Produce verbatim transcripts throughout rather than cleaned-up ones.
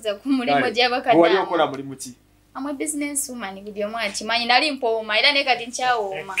ndowooza ku mulimu gy'abakadde wali okola mulimu ki? I'm a business woman buli omu akimanyi nali mpooma era ne kati nkyawooma.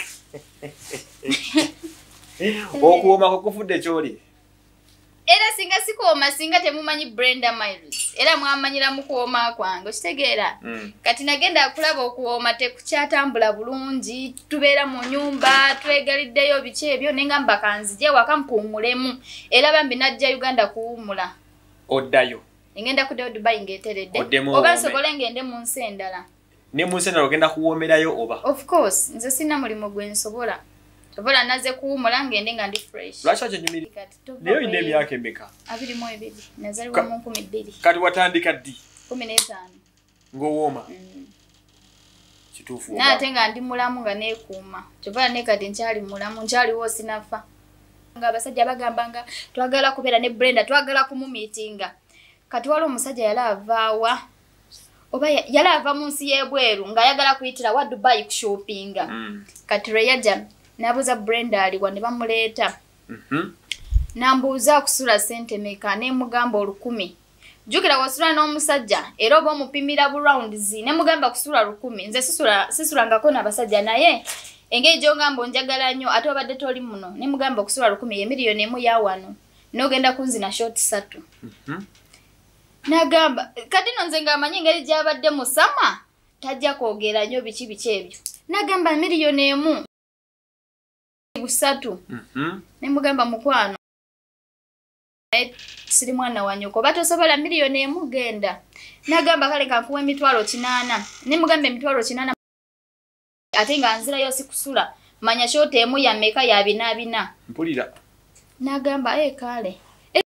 Okuwooma ko kufudde kyoli? Era singa sikooma singa temumanyi Brenda Miles. Era mwamanyira mu kuwooma kwange okitegeera. Mm. Kati nagenda kulaba okuwooma tekukyatambula bulungi tubeera mu nyumba twegaliddeyo biki ebyo nenga mbakanzije waka mpuumulemu era bambi najja Uganda kuwumula. Oddayo? Ngenda kuddayo Dubai ngeeteredde. Oddemu Oba nsobole ngende mu nsi endala. Ne mu nsi endala ogenda kuwoomerayo oba? Of course nze sina mulimu gwe nsobola. Sobola naze kuwumula ngende nga ndi fresh. Lwaki okyenyumirira? Naye olina emyaka emeka? abiri mu ebiri. Nazalibwa mu nkumi bbiri. Kati watandika ddi? kumi n'etaano. Ng'owooma? Mm. Kituufu oba? Naate nga ndi mulamu nga neekuuma. Kyova ne kati nkyali mulamu, nkyaliwo sinafa. Nga abasajja bagamba nga twagala kubeera ne Brenda, twagala kumumiitinga. Kati waliwo omusajja yali avaawa. Oba yali ava mu nsi y'ebweru ng'ayagala kuyitira wa Dubai kushoppinga. Mm. Kati lwe yajja n'abuuza Brenda aliwa ne bamuleeta. Mhm. N'ambuuza kusula ssente meka ne mugamba olukumi. Jjukira wasula n'omusajja era oba omupimira bu rounds ne mugamba kusula lukumi. Nze sisula sisulangako n'abasajja naye engeri gy'ogamba onjagala nnyo ate obadde toli muno ne mugamba okusula lukumi ye miliyoni emu ya wano n'ogenda kunzina short ssatu. Mhm. Nagamba kati no nze ng'amanyi engeri gy'abadde musama tajja kwogera nnyo biki biki ebyo. Nagamba miliyoni emu busatu. Mhm. Ne mugamba mukwano siri mwana wa nyoko oba tosobola miliyoni emu genda. Nagamba kale kankuwa emitwalo kinaana ne mugamba emitwalo kinaana ate nga nzirayo sikusula manya shoti emu ya meka ya bina bina. Mpulira. Nagamba eh kale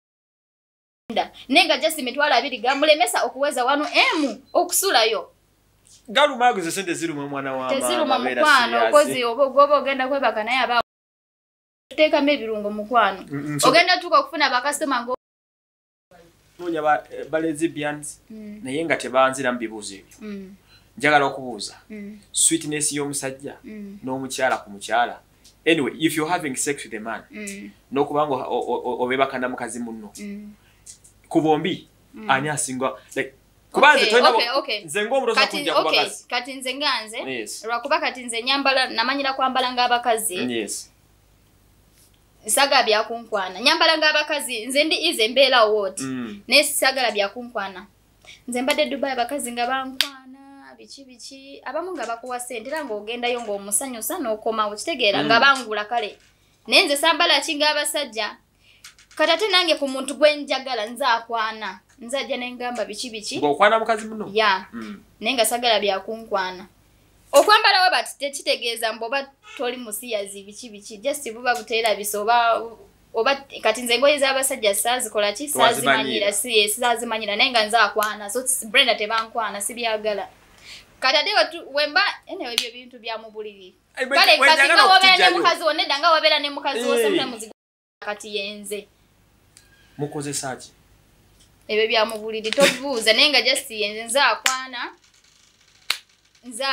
nenga just mitwalo abiri gamulemesa okuweza wano emu okusulayo. Galuma guze sente ziruma mwana wa mama. Teziruma mukwano kozi obogobo ogenda kwebaka naye aba teka mebirungo mukwano. Mm, so, ogenda tuko kufuna ba customer ngo nonya ba balezi bians mm. naye nga tebanzira mbibuzo ebyo. Mm. Njagala okubuuza. Mm. Sweetness y'omusajja mm. n'omukyala ku mukyala. Anyway, if you're having sex with a man, mm. no kubango obebaka na mukazi munno. Mm. Kubombi mm. ani asinga like kubanze okay, twenda okay, okay. Nze ng'omuroza kujja okay, kubakazi. Kati nze nganze. Yes. Lwakuba kati nze nyambala namanyira kwambala ng'abakazi. Yes. Saga bya kunkwana. Nyambala ng'abakazi nze ndi ize mbeera wot. Mm. Ne sagala bya kunkwana. Nze mbadde Dubai abakazi nga bankwana biki biki abamu nga bakuwa sente era ng'ogendayo ng'omusanyusa n'okomawo kitegeera mm. nga bangula kale. Ne nze sambala kinga abasajja. Katate nange ku muntu gwe njagala nzaakwana. Nzajja n'engamba biki biki. Ng'okwana mukazi muno? Ya. Mm. Nenga sagala bya kunkwana. Okwambala wa bati tekitegeeza mboba toli musiyazi biki biki just buba buteera bisoba oba kati nze ngoye z'abasajja saazikola ki saazimanyira si saazimanyira nenga nzaakwana so Brenda tebankwana sibyagala. Katade watu wemba ene ebyo bintu bya mubuliri. Kale kati nga wabera ne mukazi wone danga wabera ne mukazi wose mwe muzigo kati yenze. Mukoze saaki. Ebyo bya mubuliri tobuuza nenga just yenze nzaakwana. Nza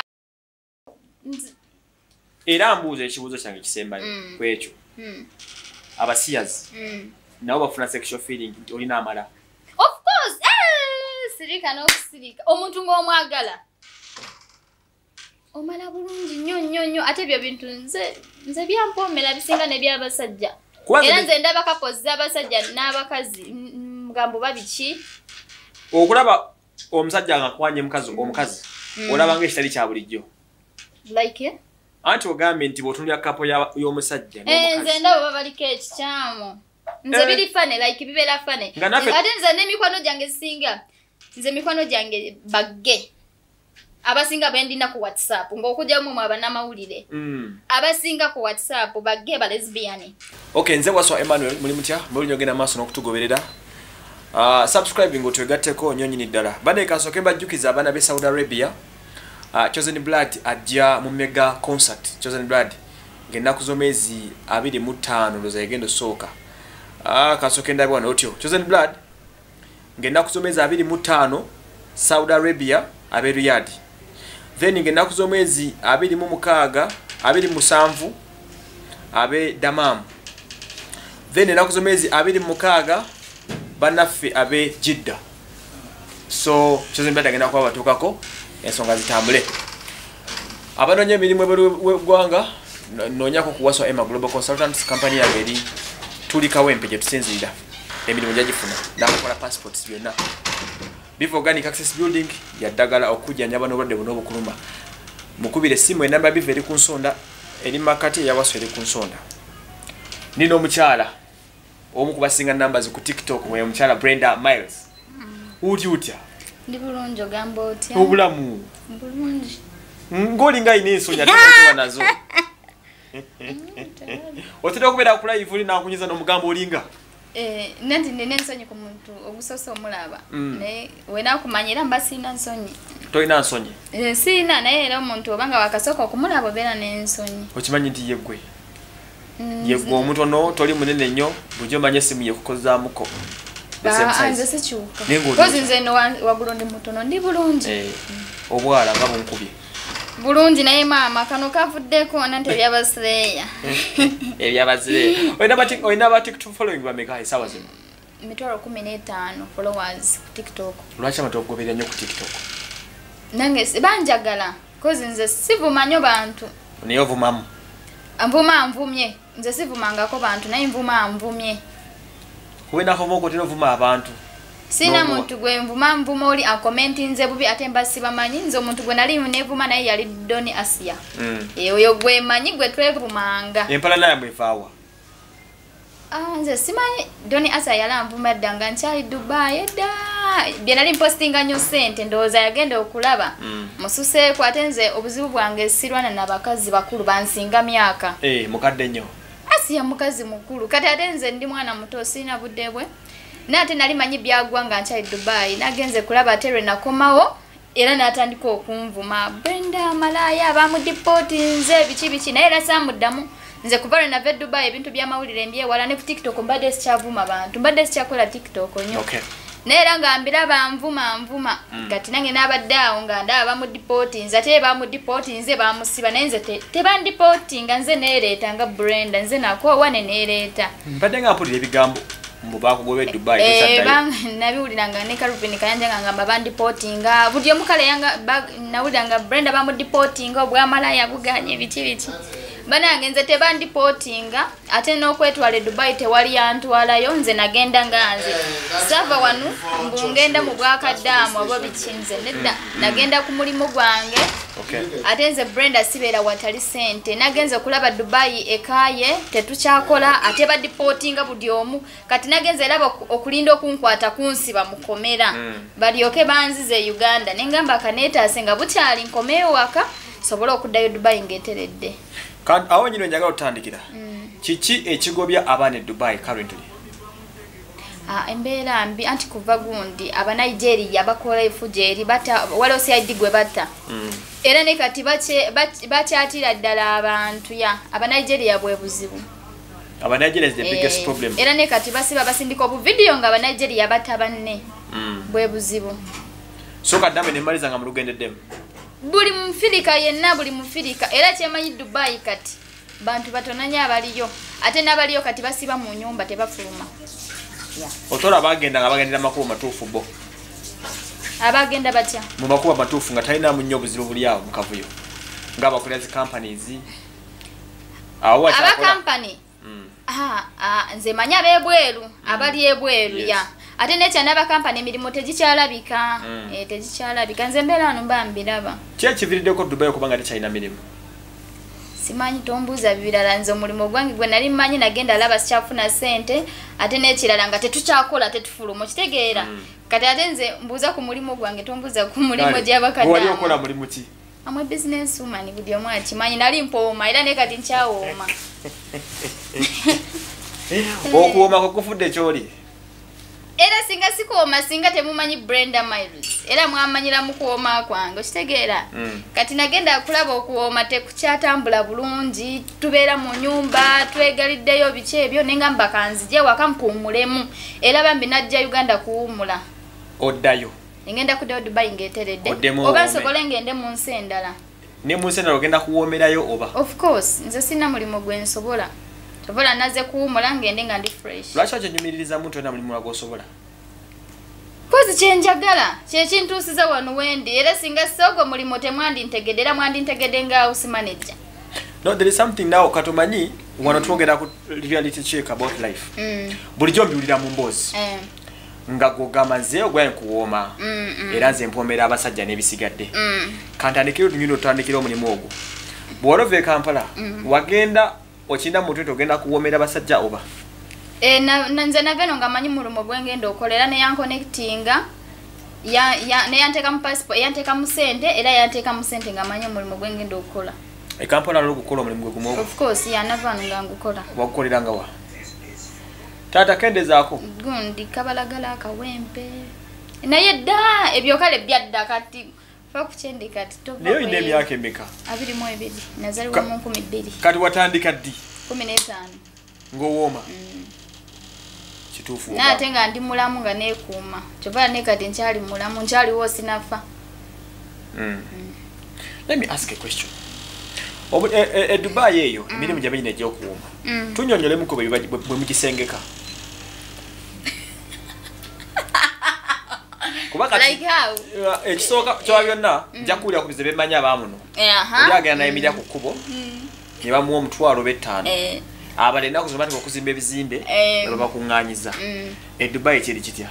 Era mbuuza ekibuuzo kyange kisembayo mm. kwekyo. Mm. Abasiyazi. Mm. Nabo bafuna sexual feeling olina amala. Of course. Eh, sirika no sirika. Omuntu ng'omwagala. Omala bulungi nnyo nnyo nnyo ate byo bintu nze nze byampomera bisinga ne by'abasajja. Era nze ndaba kapozi abasajja n'abakazi mgambo babiki. Okulaba omusajja nga kwanye mukazi omukazi. Mm. Olaba ng'ekitali kya bulijjo. Like it? Anti ogambe nti bw'otunulira kapo y'omusajja n'omukazi. Eh, nze ndaba babaliko ekikyamo. Nze eh. biri fane, like bibeera fane. Ate nze n'emikwano gyange singa. Nze mikwano gyange bagge. Abasinga bendina ku WhatsApp. Ng'okujja mu abanamawulire. Mm. Abasinga ku WhatsApp bagge ba lesbian. Okay, nze waswa Emmanuel muli mutya? Muli nyogenda maaso n'okutugoberera. Uh, subscribing otwegatteko nyonyini ddala. Bane kasooke mbajjukiza abaana b'e Saudi Arabia. Uh, Chosen Blood ajja mu mega concert. Chosen Blood ng'ennaku z'omwezi abiri mu ttaano ndowooza yegenda osooka. Uh, kasooke ndabye wano otyo. Chosen Blood ng'ennaku z'omwezi abiri mu ttaano Saudi Arabia ab'e Riyadh. Then ng'ennaku z'omwezi abiri mu mukaaga abiri mu musanvu ab'e Dammam. Then ennaku z'omwezi abiri mu mukaaga bannaffe ab'e Jidda. so Chosen Blood agenda kwa batukako ensonga zitambule. Abanonye emirimu eggwanga nonyako kuwaswa Emma Global Consultants company ya Engeri tuli kawempe gye tusinzira emirimu gyagifuna nakola passports byonna. Beef Organic Access Building yaddagala okujjanja abanobadde buno obukuluma. Mukubire simu enamba bive eri ku nsonda eri makati yawaswa eri ku nsonda. Nino omukyala omu kubasinga numbers ku TikTok mwe omukyala Brenda Miles. Uti utya? Ndi bulungi ogamba otya? Obulamu. Bulungi. Ngoli nga ine ensonya tuwa nazo. Otera okubeera ku live na kunyiza n'omugambo olinga. Eh, nanti nene ensonyi ku muntu ogusoso omulaba. Ne wena kumanyira mba sina nsonyi. Toyina nsonyi? Eh, sina naye era omuntu obanga wakasoka okumulaba obeera n'ensonyi. Okimanyi nti yeggwe. Yeggwe omuntu ono toli munene nnyo bujo manye simu yekukozaamuko. Anze sikyuka. Kozi nze no wagulo ndi mutono ndi bulungi. Eh, obwala nga bunkubye. Bulungi naye maama kano kavuddeko nante byabasireya. Ebyabasireya. Oyina bati oyina bati TikTok following ba meka isawa zino. Mitwalo kumi n'etaano followers ku TikTok. Lwaki abantu okugoberera nnyo ku TikTok? Nange sibanjagala kozi nze sivuma nnyo bantu. Niyo vumamu. Mvuma mvumye nze sivumangako bantu naye mvuma mvumye. Kuwena homo kotino vuma abantu. Sina no, muntu gwe mvuma mvuma oli a comment nze bubi ate mbasi bamanyi nze omuntu gwe nali nevuma naye yali Doni Asia. Mm. E oyo gwe manyi gwe twevumanga. Empala naye mwefawa. Ah nze simanyi Doni Asia yala mvuma danga nchali Dubai edda. Bye nali postinga nyo sente ndoza yagenda okulaba. Mm. Mususe ko ate nze obuzibu bwange sirwana nabakazi bakulu bansinga myaka. Eh mukadde nnyo. Asia mukazi mukulu kati ate nze ndi mwana muto sina buddebwe nate nali manyi byagwanga ncha Dubai nagenze kulaba terwe nakomawo era natandika okunvuma Brenda Malaaya bamu deport nze bichi bichi naye era samuddamu nze kubale na Dubai ebintu bya mawulire mbye wala ne TikTok mbadde sichavuma abantu mbadde sichakola TikTok nyo. Okay. Nera ngambira bamvuma mvuma mm. Gati nange nabaddawo nga ndaba bamu deporting nze te bamu deporting nze bamusiba nenze te te bandi deporting nze neereta nga Brenda nze nako wane neereta mbadde nga mpulira ebigambo mbu bakugobe Dubai eh, eh bang nabiwuliranga ne Karubini kayanja nga ngamba bandi deporting buli omukale yanga nawuliranga Brenda bamu deporting obwa Malaaya buganye bichi bichi banange nze te bandi deporting ate n'okwetwala Dubai tewali yantwalayo nze nagenda nganze sava wanu mbungenda mu bwakaddamu abo bichinze nedda nagenda ku mulimo gwange. Okay. Ate nze Brenda sibeera watali sente nagenze kulaba Dubai ekaye tetukyakola ate ba deporting budi omu kati nagenze laba okulinda okunkwata kunsiba mukomera mm. balyoke banzize Uganda nengamba kaneta asenga bukyali nkomeyo waka sobola okuddayo Dubai ngeteredde. Kan awo nyino njagala otandikira. Mm. Kiki ekigobya abane Dubai currently? Ah embeera mbi anti kuva gundi aba Nigeria bakola efujeri bata walo si idigwe bata. Mm. Era ne kati bache bakyatira ddala abantu ya aba Nigeria bwe buzibu. Aba Nigeria is the biggest eh, problem. Era ne kati basiba basindika obu video nga aba Nigeria bata banne. Mm. Bwe buzibu. So kadame ne maliza nga mulugende dem. Buli mfirika yenna buli mfirika era kyemanyi Dubai kati bantu batonanya abaliyo ate nabaliyo kati basiba mu nyumba tebafuluma. Yeah. Otora bagenda nga bagendera makubo matuufu bo. Abagenda batya? Mu makubo matuufu nga talina mu nnyo buzibu buli awo mukavuyo. Nga bakolera zi companies. Awo wacha aba company. Mm. Ah, ah nze manya bebweru, mm. abali ebweru yes. ya. Ate necha naba company emirimu tegikyalabika. Mm. Eh tegikyalabika nze mbera wano mbambiraba. Kye kiviridde ko Dubai okubanga tekyalina mirimu. Simanyi tombuza bibirala nze omulimo gwange gwe nali manyi nagenda laba sikyafuna sente ate n'ekirala nga tetukyakola tetufuluma kitegeera. Mm. Kati ate nze mbuuza ku mulimo gwange tombuza ku mulimo gy'abakadde. Wali okola mulimu ki? Amwe business woman budi omwe akimanyi nali mpooma era ne kati nkyawooma. Okuwooma kokufudde kyoli. Era singa sikooma singa temumanyi Brenda Miles. Era mwamanyira mu kuwooma kwange kitegeera. Mm. Kati nagenda kulaba okuwooma tekukyatambula bulungi tubeera mu nyumba twegaliddeyo bice ebyo nengamba kanzije waka mpumulemu era bambi najja Uganda kuwumula. Oddayo. Ngenda kuddayo Dubai ngeteredde. Oba sobole ngende mu nsi endala. Ne mu nsi endala ogenda kuwoomerayo oba? Of course nze sina mulimo gwe nsobola. Sobola naze kuwumula ngende nga ndi fresh. Lwaki kyenyumiririza muntu ena mulimu gwo sobola? Kozi kyenjagala kye kintuusiza wano wendi era singa soogo mulimo temwandi ntegedera mwandi ntegede nga house manager. No, there is something now katumanyi wano twogera ku reality check about life. Mm. Bulijjo mbiwulira mu mboozi. Eh. Nga gogamaze ogwa nkuwooma. Mm, mm. Era nze mpomera abasajja n'ebisigadde. Mm. Kantandikira olunyundo otandikira omulimu ogwo. Bw'olova e Kampala mm. wagenda okinda mu twito ogenda kuwoomera abasajja oba? Eh, na nze naveno nga manyi mulumo gwengenda okolera ne yanconnectinga ya ya ne yanteka mu passport yanteka mu sente era yanteka mu sente nga manyi mulumo gwengenda okola. E Kampala lo gukola omulimu gwe gumo. Of course ya navano nga ngukola. Wakukolera nga wa? Tata kende zaako. Gundi kabalagala akawempe. Naye dda ebyo kale byadda kati fakuchendi kati topa. Leo ine myaka emeka? Abiri mu ebiri. Nazaliwa mu nkumi bbiri. Kati watandika ddi? kumi n'etaano. Ngowooma. Mm. Kituufu. Na ate nga ndi mulamu nga neekuuma. Kyova ne kati nkyali mulamu nkyaliwo sinafa. Mm. Mm. Let me ask a question. Obu e, e, e Dubai eyo mm. emirimu gyabe nyine gy'okuwuma. Mm. Tunyonyole muko bwe bwe mukisengeka. Kubaka like how? Ekisooka kya byonna nja kuwulira ku bizibe manya abamuno. Aha. Oli agenda naye emirya ku kkubo. Mm. Ne bamuwa omutwalo b'ettaano. Eh. Abalina kuzimba tiko kuzimba ebizimbe eh. Baba kunganyiza. Mm. E Dubai kiri kitya?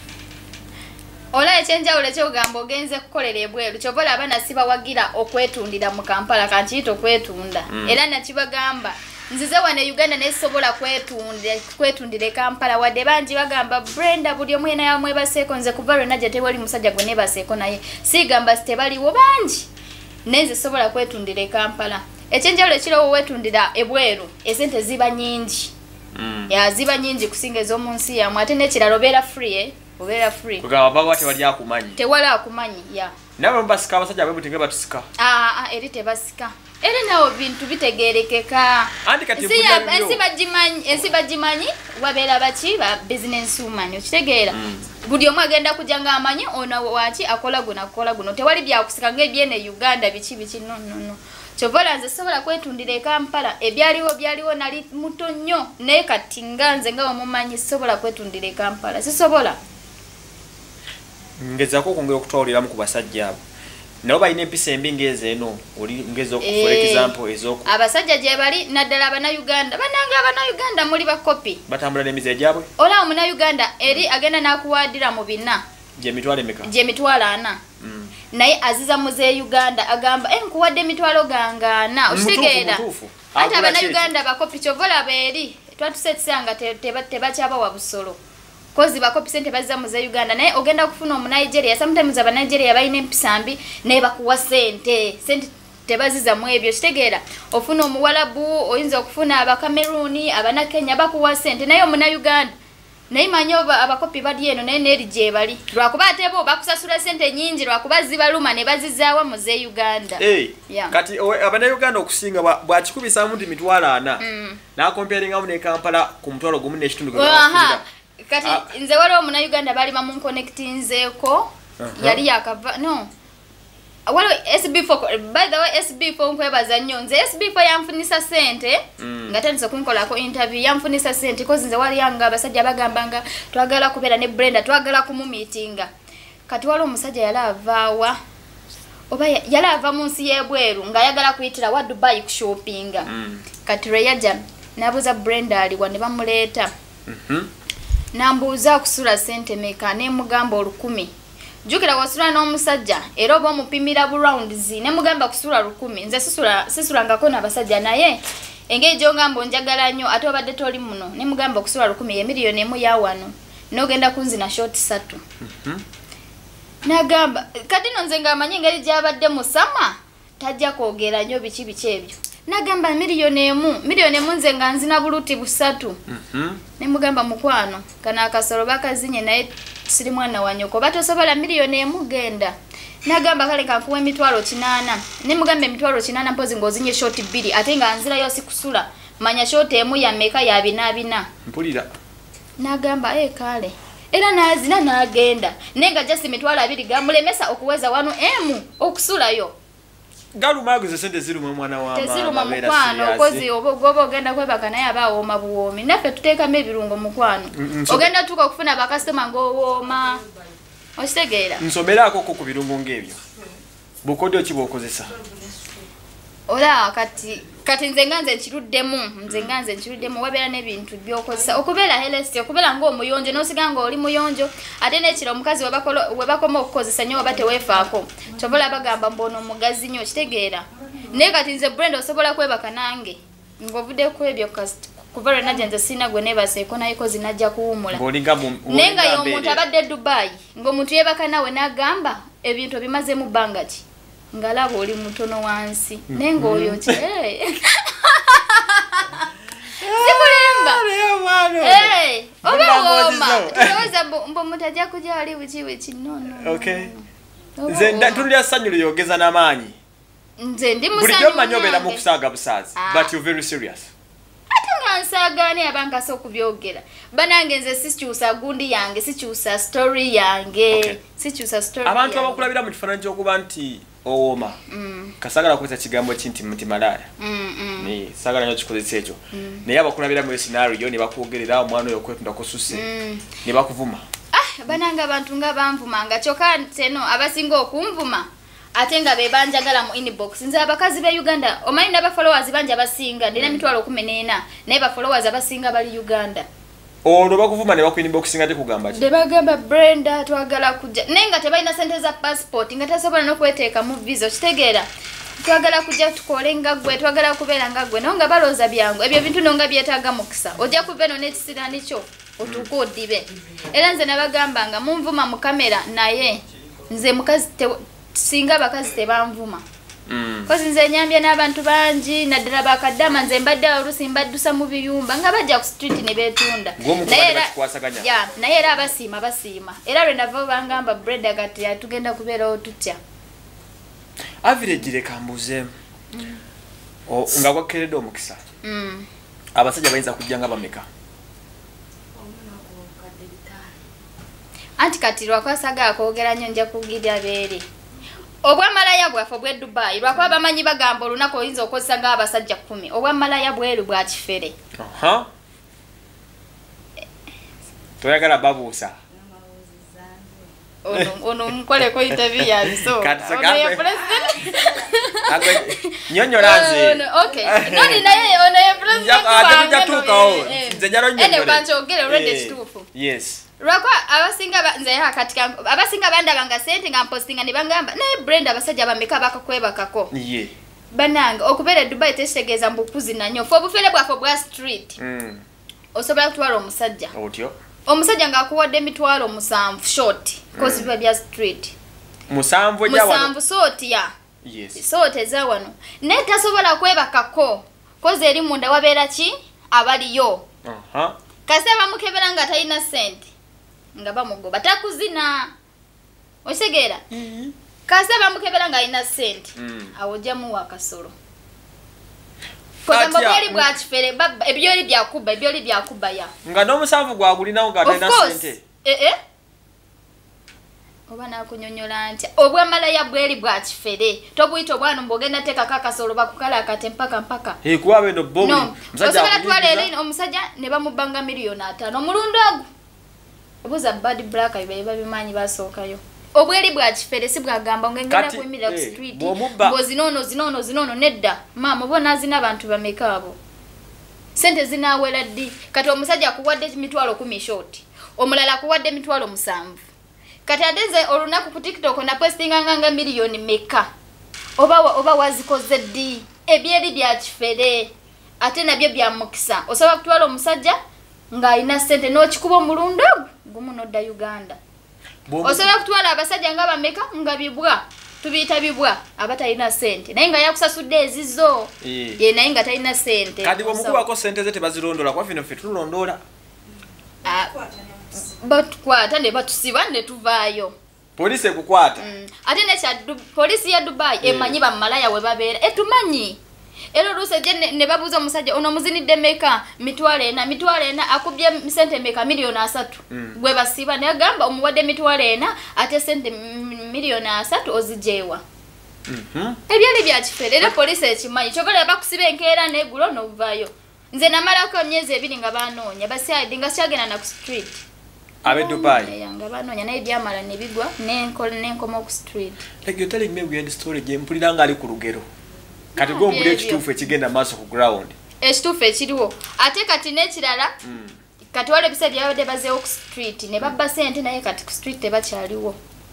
Ola ekyenja ole kyogamba ogenze kukolera ebweru kyobola abana siba wagira okwetundira mu Kampala kanchito kwetunda. Mm. Era nakibagamba nzize wane Uganda nesobola kwetunda kwetundira e Kampala wadde banji bagamba Brenda buli omu yena yamwe baseko nze kuva lwe najja tewali musajja gwe ne baseko naye sigamba sitebaliwo banji neze sobola kwetundira e Kampala. Ekyenja ole kiro wetundira ebweru esente ziba nyingi. Mm. Ya ziba nyingi kusinga ez'omunsi yamwe ate nekiralo beera free eh Obera free. Kugaba baba wati wali akumanyi. Tewala akumanyi ya. Nawe mbasika abasajja abe mutenge batusika. Ah ah eri tebasika. Eri nawo bintu bitegerekeka. Andi kati si ya ensi bajimanyi ensi bajimanyi wabera bachi ba business woman okitegeera. Mm. Buli omu agenda kujanga amanyi ona wachi akola guna akola guno tewali bya kusika ngebyene Uganda bichi bichi no no no. Chovola nze sobola kwetundira e Kampala ebyaliwo byaliwo nali muto nnyo ne kati nganze nga omumanyi sobola kwetundira e Kampala sisobola. Ngezako kongera okutwalira mu kubasajja abo. Nabo bayina empisa embi ngeze eno oli ngezo ku for example ezoko. Abasajja gye bali naddala abana Uganda. Bananga abana Uganda muri ba copy. Batambula n'emize gyabwe. Ola omuna Uganda eri agenda nakuwadira mu bina. Je mitwale meka. Je mitwala ana. Mm. Naye aziza muze Uganda agamba en kuwadde mitwalo gangana. Ositegeera. Ate abana Uganda ba copy chovola beri. Twatusetanga teba teba chaba wa busolo. Kozi bakopi sente bazza muze Uganda naye ogenda kufuna omu Nigeria sometimes aba Nigeria bayina empisambi naye bakuwa sente sente tebaziza mu ebyo kitegeera ofuna omuwalabu oyinza okufuna aba Cameroon abana Kenya bakuwa sente naye omu Uganda naye manyoba abakopi bali eno naye neri gye bali lwakuba atebo bakusasula sente nyingi lwakuba zibaluma ne bazizaawa muze Uganda. Hey, yeah. Kati abana Uganda okusinga bwakikubisa mu ndi mitwala ana mm. na comparing amu ne Kampala ku mutwalo gumu n'ekitundu gwe bakugira. Kati ah. nze waliwo muna Uganda bali ba mun connectinzeeko uh -huh. yali yakava no waliwo S B four by the way S B four nkwebaza nnyo nze S B four yamfunisa sente mm. nga tanisa kunkolako interview yamfunisa sente kozi nze wali yanga abasajja bagambanga twagala kubeera ne Brenda twagala kumu meetinga kati waliwo omusajja yali avaawa oba yali ava mu nsi y'ebweru nga ayagala kuyitira wa Dubai ku shoppinga mm. kati reyaja nabuza Brenda aliwa ne bamuleeta mhm mm nambuuza kusula sente meka ne mugamba olukumi jukira wasula n'omusajja era oba omupimira bu rounds ne mugamba kusula lukumi nze sisula sisula ngako n'abasajja naye engeri gyongamba njagala nnyo ate obadde toli muno ne mugamba kusula lukumi ye miliyoni emu ya wano n'ogenda kunzina short satu mhm nagamba kati nonze ngamanyi engeri gyabadde musama tajja kwogera nnyo biki biki ebyo nagamba miliyoni emu miliyoni emu nze nga nzina buluti busatu mhm ne mugamba mukwano kana akasoro bakazinye naye siri mwana wanyoko batosobola miliyoni emu genda nagamba kale kankuwa emitwalo kinaana ne mugamba emitwalo kinaana mpozi ngozinye short bbiri ate nga nzira yosi kusula manya short emu ya meka ya bina bina mpulira nagamba eh kale era nazina nagenda nenga just emitwalo abiri gamulemesa okuweza wano emu okusulayo galuma guze sente ziruma mwana wa mama teziruma mukwano okozi obogobo ogenda kwebaka naye abawooma buwoomi naffe tuteekamu ebirungo mukwano ogenda tuka okufuna bakasitoma ng'owooma okitegeera nsomeraako ko ku birungo ng'ebyo bukodyo ki bw'okozesa ola kati kati nze nga nze nkiruddemu nze nga nze nkiruddemu wabeera n'ebintu by'okozesa okubeera helesti okubeera ng'omuyonjo n'osiga ng'oli muyonjo ate n'ekiro omukazi we bakoma okukozesa nnyo oba teweefaako kyobola bagamba mbona omugazi nnyo kitegeera naye kati nze Brenda osobola kwebaka nange ng'ovuddeku ebyo kuva lwe najja nze sirina gwe neebaseeko nayeko zinajja kuwumula naye nga y'omuntu abadde Dubai ng'omuntu yeebaka nawe n'agamba ebintu obimazemu bbanga ki ngalaba oli mutono wansi naye ng'oyo ki sikulimba oba wooma tulowooza mbu mutajja kujja wali buki buki nono nze tulya ssanyu luyogeza n'amaanyi nze ndi bulijjo mmanyi obeera mu kusaaga busaazi but you're very serious ate nga nsaagaani abankasa okubyogera banange nze sikyusa gundi yange sikyusa story yange sikyusa story abantu abakulabira mu kifaananyi ky'okuba nti owooma kasagala kukozesa kigambo ki nti nti malaaya sagala nyo kikozesa ekyo naye abakulabira mu scenario ne bakwogerera omwana oyo okwetunda kosusse ne bakuvuma bananga abantu nga banvumanga kyokka teno abasinga okunvuma ate nga be banjagala mu inbox nze abakazi be Uganda omanyi n'aba followers banja basinga ndina mitwalo kumi n'ena naye ba followers abasinga bali Uganda olwo bakuvuma ne baku inbox nga tekugamba ki de bagamba Brenda twagala kujja naye nga tebalina sente za passport nga tasobola n'okweteeka mu visa kitegeera twagala kujja tukole nga gwe twagala kubeera nga gwe naye nga balooza byangu ebyo bintu nonga byetaaga mukisa ojja kuva eno n'ekisirani kyo otuuka odibe era nze nabagamba nga munvuma mu kamera naye nze mukazi singa abakazi tebanvuma kozi nze nyambye n'abantu bangi naddala bakaddama nze mbadde oluusi mbaddusa mu biyumba nga bajja ku street ne beetunda naye era abasiima basiima era lwe nava bangamba Brenda kati tugenda kubeerawo tutya average leka mbuzeemu nga gwakkeredde omukisa abasajja bayinza kujja nga bameka anti kati lwakwasagala kwogera nnyo nja kugirya beere obwa Malaaya bwaffe bwe Dubai lwakuba bamanyi bagamba olunaku oyinza okozesa ng'abasajja kumi obwa Malaaya bweru bwa kifere toyagala babuusa ono omukoleko interview yabiso nyonyola nze noni naye ono ye president kankyogere olwedde ekituufu lwakwa abasinga nze kati abasinga bandaba nga sente nga mpostinga ne bangamba naye Brenda abasajja bameka bakakwebakako bananga okubeera Dubai tekitegeeza mbukuzina nnyo fe obufere bwaffe bwa street osobola kutwala omusajja omusajja ng'akuwadde emitwalo musanvu short kozi biba bya street musanvu musanvu sooti ya sooti eza wano naye tasobola kwebakako kozi eri munda wabeera ki abaliyo kasi abamukebera nga talina sente nga bamugoba takuzina okitegeera kasi abamukebera nga alina sente awo ojjamuwa akasolo kodambo bwali bwa kifere ebyoli byakuba ebyoli byakuba ya nga n'omusanvu gwagulinawo nga talina sente ee oba nakunyonyola ntya obwa Malaaya bweli bwa kifere tobuyita obwana mbogenda teekako akasolo bakukala akate mpaka mpaka kuba beno bomu osobola twala eri omusajja ne bamubanga miliyoni ataano omulundi ogwo obuuza bad black be babimanyi basookayo obweli bwa kifere si bwagamba ngengenda kuyimirira ku street ng'ozinono zinono zinono nedda maama oba naazina abantu bameka abo sente zinaawera ddi kati omusajja akuwadde emitwalo kumi short omulala akuwadde emitwalo musanvu kati ate nze olunaku ku TikTok na postinganga nga miliyoni meka oba oba wazikoze ddi ebyeri bya kifere ate nabyo bya mukisa osobola kutwala omusajja ng'alina sente n'okikuba omulundi ogwo gumu nodda Uganda osobola kutwala abasajja nga bameka nga bibwa tubiyita bibwa abatalina sente naye nga yakusasudde ezizo ye naye nga talina sente kati bw'omukubako sente ze tebazirondoola kwa fino ffe tulondola batukwata ne batusiba ne tuvaayo polisi ekukwata ate nekya polisi ya Dubai emanyi ba Malaaya we babeera etumanyi era oluusi gye ne babuuza omusajja ono muzinidde meka mitwalo ena mitwalo ena akubye sente meka miliyoni asatu gwe basiba naye agamba omuwadde mitwalo ena ate sente miliyoni asatu ozijeewa Mhm. Ebyali bya kifere era police ekimanyi chobola bakusiba enkeera negulo novayo. Nze namalako myezi ebiri nga banoonya basi nga kyagena na ku street. Abe Dubai. Yanga banoonya naye byamala ne bigwa n'enkola n'enkoma ku street. Like you're telling me we end story je mpulira nga ali ku lugero. Kati go mbule ekituufu ekigenda maaso ku ground. Ekituufu ekiriwo. Ate kati n'ekirala. Mm. Kati wale bise byabadde bazeewo ku street ne babba sente naye kati ku street tebakyaliwo.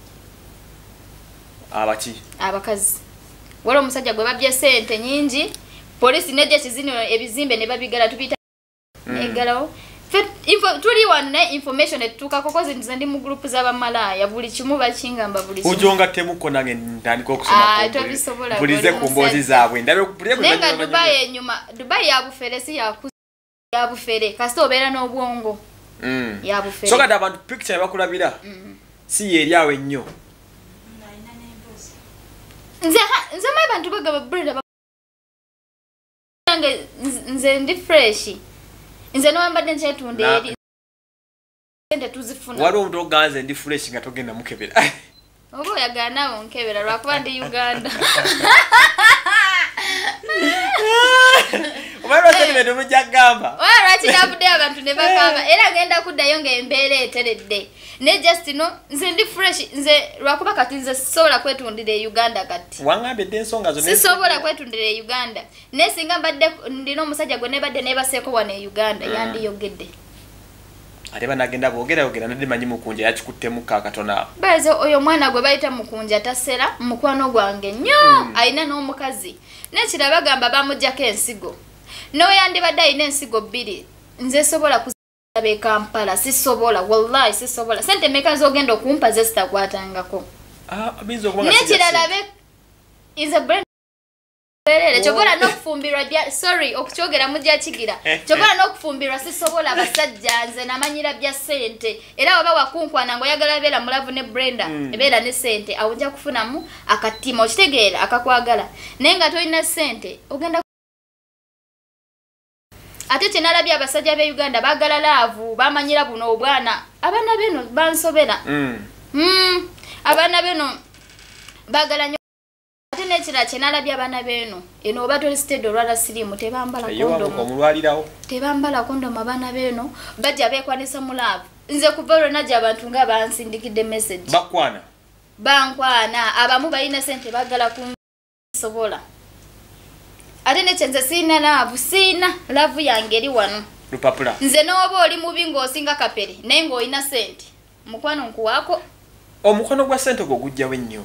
Abaki? Abakazi. Wale omusajja gwe babye sente nyingi. Police neje kizino ebizimbe ne babigala tubita. Mm. Negalawo. Info tuli wane information etuka kokoze ndi mu group za Malaaya buli kimu bakingamba buli kimu. Ujonga temuko nange ndandiko okusoma ah, ko. Bulize ku mbozi zaabwe. Ndabe kupulie kuba. Nenga Dubai enyuma Dubai yabufere si yaku yabufere kasito obera n'obwongo. Mm. Yabufere. So kati abantu picture bakulabira. Mm. Si yeri awe nnyo. Nze nze mai bantu bagaba Brenda nange nze ndi fresh. Nze no mbadde nchetunde eri. Sente tuzifuna. Wali omuntu oganze ndi fresh nga togenda mukebera. Obo yagana onkebera lwakuba ndi Uganda. Omaro tene ndo mujagamba. Wala ati nabude abantu ne bakaba era genda kuddayo ng'embeera eteredde. Ne just no nze ndi fresh nze lwakuba kati nze sobola kwetundira Uganda kati. Wangambe de ensonga zo ne sobola kwetundira Uganda. Ne singa mbadde ndino omusajja gwe ne badde ne baseeko wane Uganda mm. yandi yogedde. Ate banagenda boogera yogera nadi manyi mukunja yakikutte muka katona. Baze oyo mwana gwe bayita mukunja tasera mukwano gwange nnyo mm. ayina n'omukazi. Ne kiraba gamba bamujjako ensigo. No yandi badde ayina ensigo bbiri. Nze sobola kuzabe Kampala si sobola wallahi si sobola. Sente meka zogenda okumpa ze sitakwatangako. Ah abizo kubanga si. Ne kiralabe is a brand Berere chobola no kufumbirwa bya sorry okuchogera mujja kigira. Chobola no kufumbirwa si sobola abasajja nze namanyira bya sente. Era baba wakunkwana ngo yagala bela mulavu ne Brenda mm. ebera ne sente awunja kufunamu akatima okitegeera akakwagala. Nenga toyina sente ogenda ate kinalabya abasajja be Uganda bagala laavu bamanyira buno obwana abana beno bansobera. Mm. Mm. Abana beno bagala nyo ate nekira kinalabya abana beno eno oba toli stedo rwala sirimu tebambala kondomu omulwalirawo tebambala kondomu abana beno bajja bekwanisa mu laavu. Nze kuvolo najja abantu nga bansindikidde message bakwana bankwana abamu bayina sente bagala ku sobola. Ate nechenze sina laavu sina laavu yange eri wano lupapula. Nze n'oba oli mubi ng'osinga kapere naye ng'olina sente mukwano nkuwaako. Omukono gwa sente gwo gujjawo ennyo.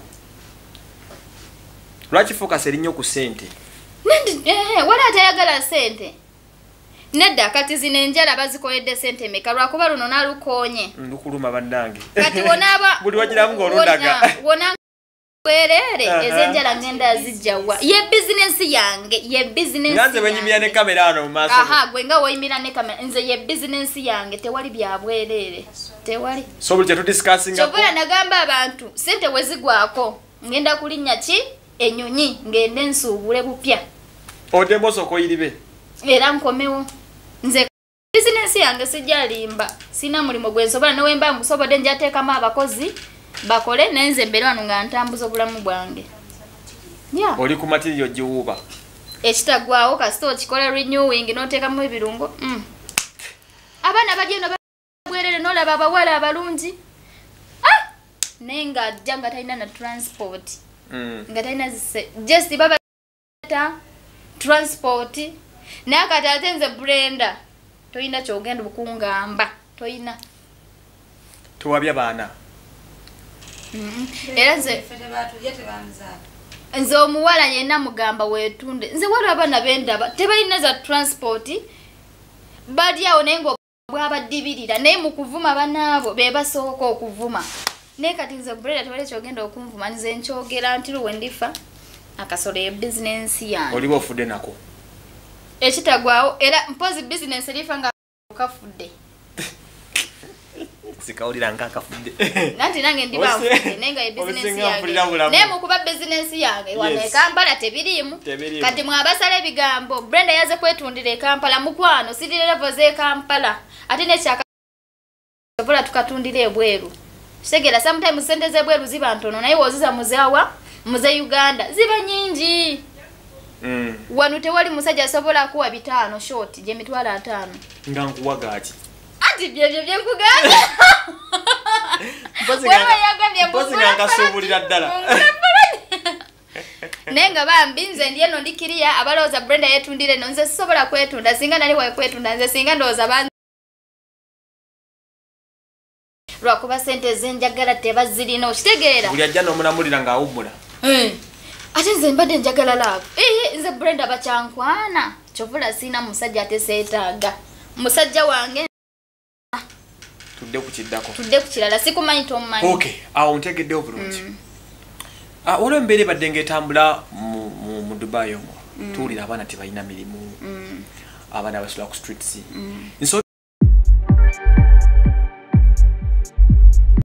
Lwaki focus erinyo ku sente? Nandi eh wala atayagala sente. Nedda kati zine njala bazikoledde sente meka lwakuba luno nalukonye. Ndukuluma bannange. Kati wonaba buli wagiramu ng'olundaga. Wona Werere uh -huh. ezenjala ngenda zijjawa ye business yange ye business nganze benyimira ne kamera ano maso aha gwe nga woyimira ne kamera nze ye business yange tewali bya bwerere tewali so buli tu discussing ako chobola nagamba abantu sente wezigwako ngenda kulinnya ki enyonyi ngende nsubule bupya ode moso ko iribe era nkomewo nze business yange sijalimba sina mulimo gwensobola no wemba musobode njateka ma abakozi bakole nenze mbere wano nga ntambuzo bulamu bwange. Yeah. Oli ku material jiwuba. Ekitagwawo kasito kikola renewing noteka mu ebirungo. Mm. Abana bagenda bagwerere nola baba wala abalungi. Ah! Nenga janga taina na transport. Mm. Ngataina just baba ta transport. Nakata atenze Brenda. Toyina kyogenda bukungamba. Toyina. Tuwabya bana. Mm -hmm. Era nze nze omuwala yenna mugamba wetunde nze wala abana benda tebalina za transport badi awo nengo bwabadibirira naye mu kuvuma banaabo be basooka okuvuma ne kati nze Brenda tewali kyogenda okunvuma nze nkyogera nti luwe ndifa akasole business yange oliwo ofudde nako ekitagwawo era mpozi business elifa nga kafudde sikawulira nga akafudde nanti nange ndi bafudde nenga ye business yange ne mukuba business yange wane Kampala tebirimu kati mwabasala ebigambo Brenda yaze kwetundira Kampala mukwano sirire level ze Kampala ate ne kyaka vola tukatundire ebweru segera sometimes sente ze bweru ziba ntono naye woziza muzawa muze Uganda ziba nyingi. Mm. Wanu tewali musajja asobola kuwa bitano short je mitwala atano. Nga nkuwa gachi. Ati bye bye bye nkugamba. Wewe yagambye mpozi nga nkasuubulira ddala. Nenga bambi nze ndiye no ndikiriya abaloza Brenda yetundire no nze sobola kwetunda singa nali wa kwetunda nze singa ndoza ban Lwakuba sente zenjagala tebazirina okitegeera. Buli ajja n'omulamulira nga awummula. Eh. Ate nze mbadde njagala love. Eh nze Brenda bachankwana. Chovula sina musajja ate seetaaga. Musajja wange tudde ku kiddako. Tudde ku kirala sikumanyi tomanyi. Okay, awo ntegedde obulungi. Mm. Ah olwo mbere badde ngetambula mu, mu, mu Dubai omwo. Mm. Tuulira abaana tebalina mirimu. Mm. Abaana basula ku streets. Mm. Nso